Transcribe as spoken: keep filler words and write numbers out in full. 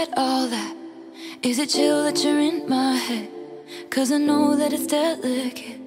that, all that? Is it chill that you're in my head? Cause I know that it's delicate.